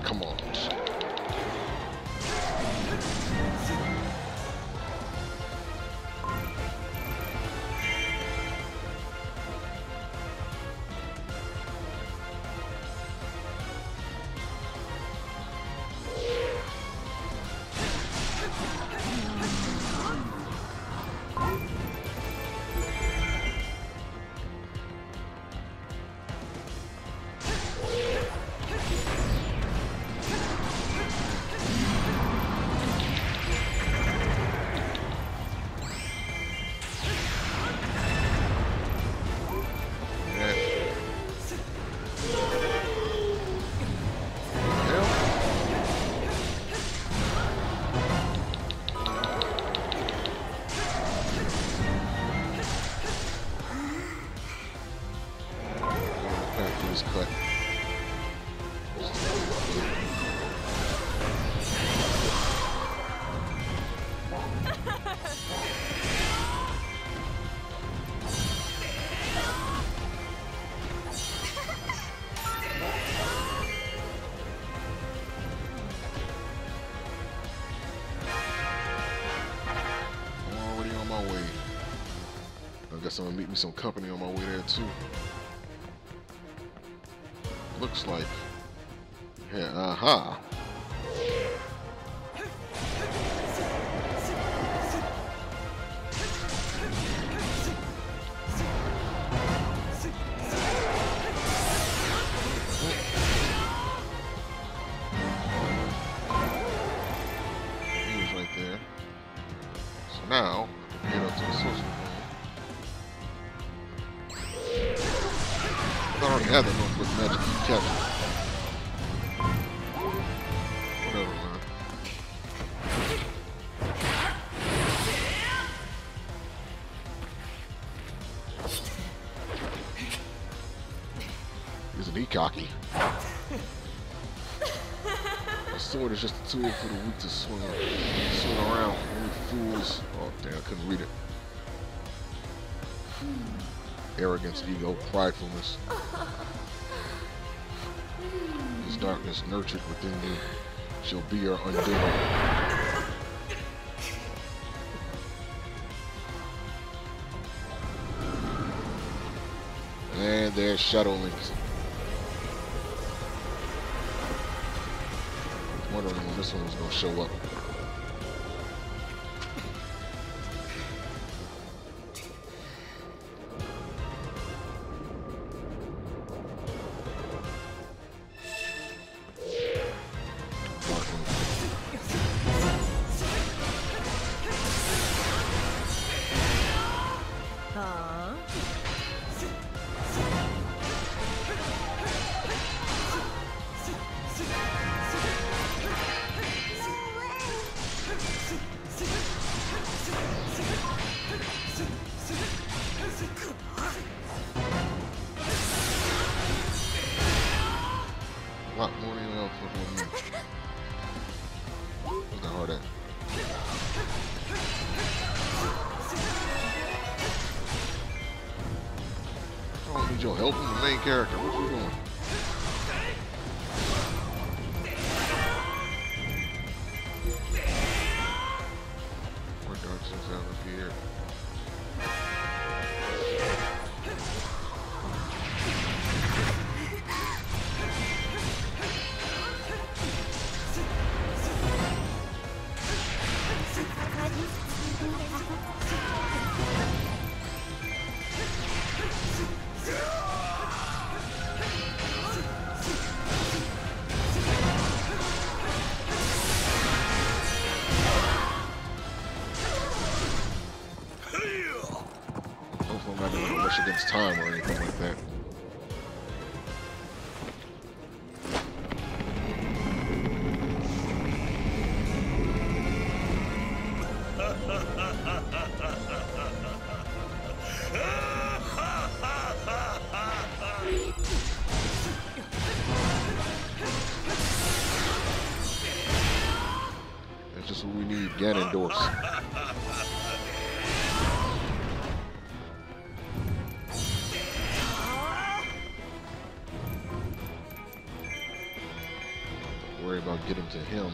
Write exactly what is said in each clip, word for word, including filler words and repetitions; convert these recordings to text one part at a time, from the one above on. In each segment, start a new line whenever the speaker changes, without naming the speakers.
come on. I'm gonna meet me some company on my way there too. Looks like, yeah, aha. He was right there. So now, head up to the social. I already had that one with magic capture. Whatever, man. Isn't he cocky? A sword is just a tool for the weak to swing, swing around. Only fools. Oh, damn, I couldn't read it. Arrogance, ego, pridefulness. This darkness nurtured within you shall be your undoing. And there's Shadow Links. I was wondering when this one was going to show up. You're helping the main character. What you doing? More dark things have appeared. Against time or anything like that. That's just what we need, Ganondorf. worry about getting to him.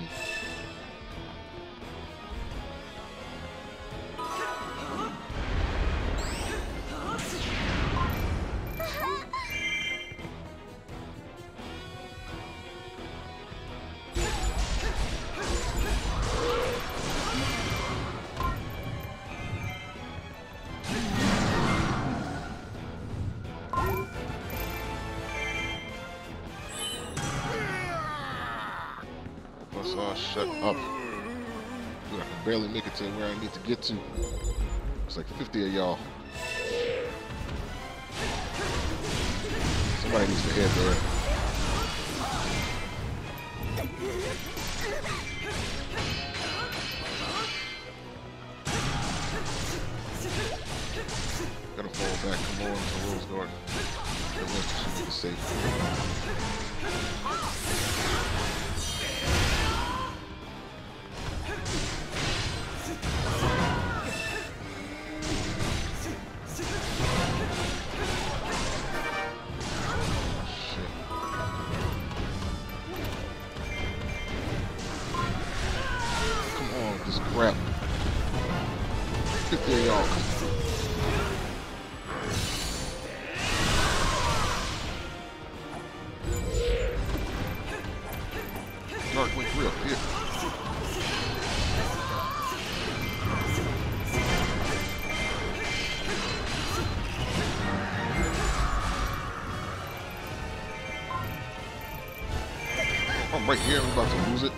Oh, shut up. Dude, I can barely make it to where I need to get to. It's like fifty of y'all. Somebody needs to head there. Gotta fall back. Come on to Rose Garden. The rest should be safe. Crap. Get there, y'all. Dark went real here. I'm right here. I'm about to lose it.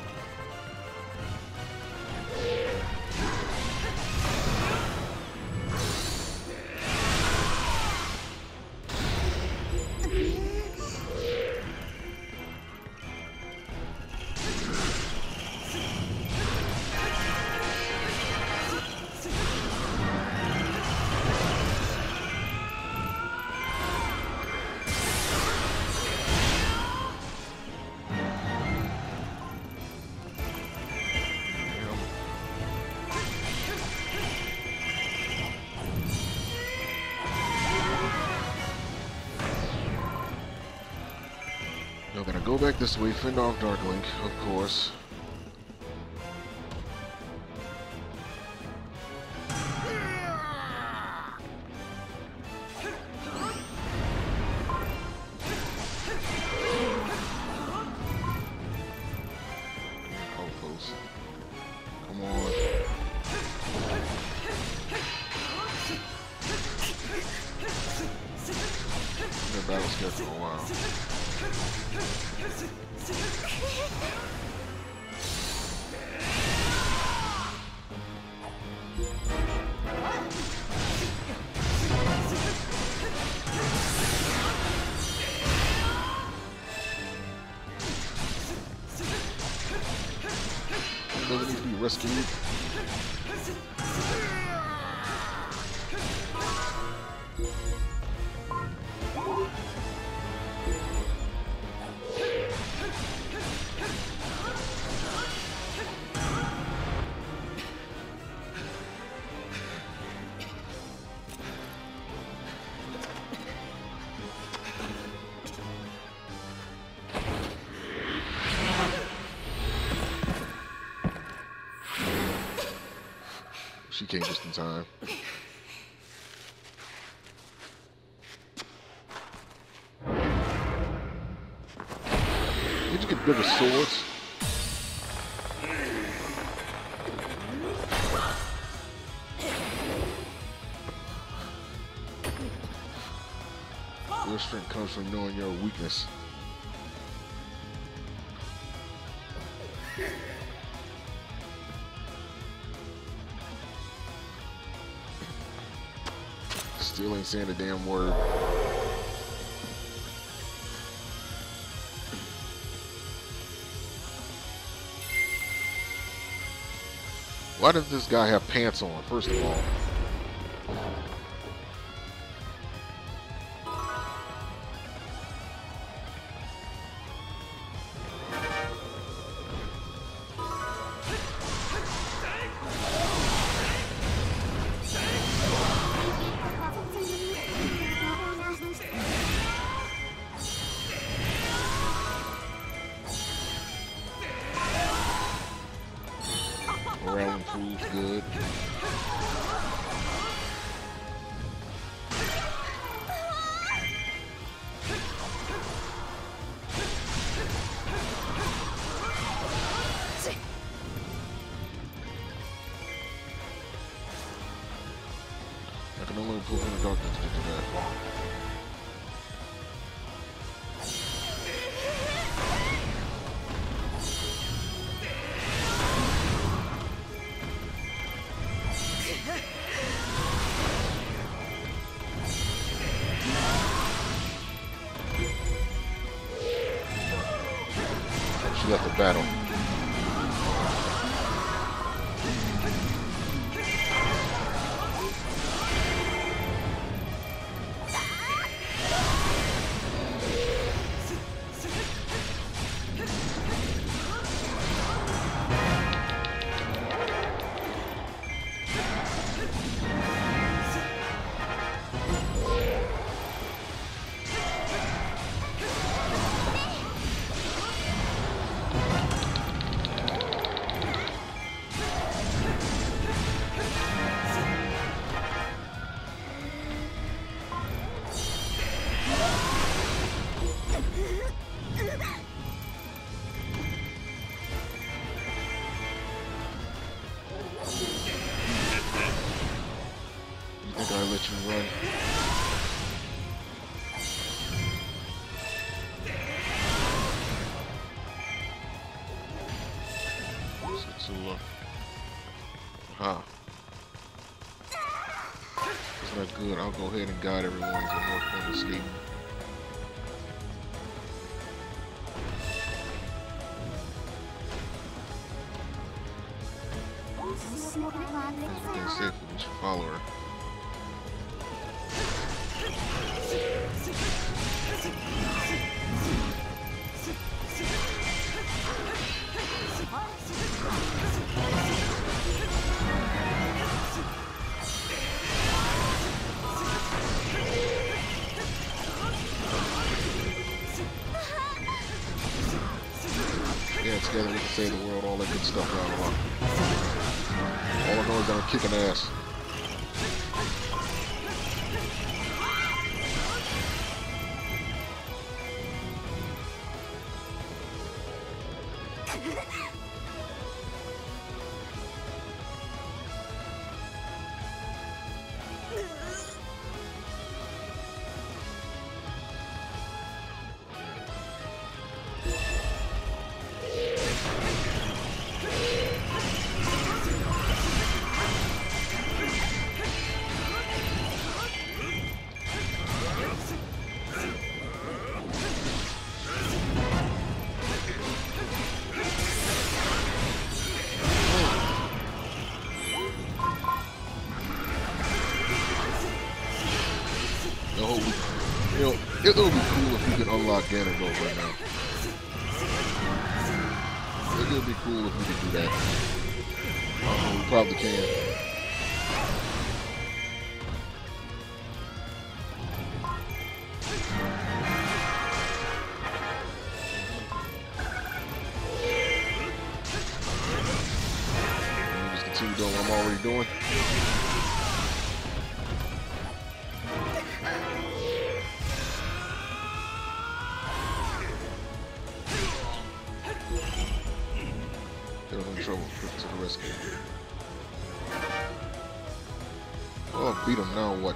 Now gotta go back this way, fend off Darklink, of course. Outpost. Come on. Been battle scared for a while. Doesn't need to be rescued. She came just in time. Did you get bigger swords? Your strength comes from knowing your weakness. Still ain't saying a damn word. Why does this guy have pants on, first of all? proves good. I can only improve in the darkness to get to that. She left the battle. I let you run. It's too low. Aha. It's not good. I'll go ahead and guide everyone to North Point Escape. Everything's safe. We should follow her. Yeah, together we can save the world, all that good stuff around the lot. All I know is that I'm kicking ass. You know, it would be cool if you could unlock Ganondorf right now. It would be cool if we could do that. Uh, we probably can. Let me just continue doing what I'm already doing. Trouble to the rescue. Oh, beat him now. What?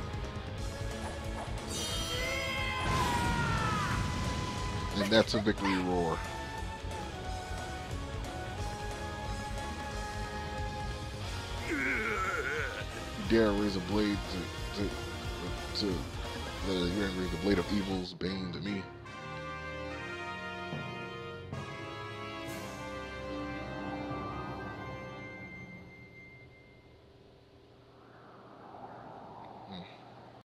And that's a victory roar. You dare raise a blade to to to, to uh, you dare raise the blade of evil's bane to me.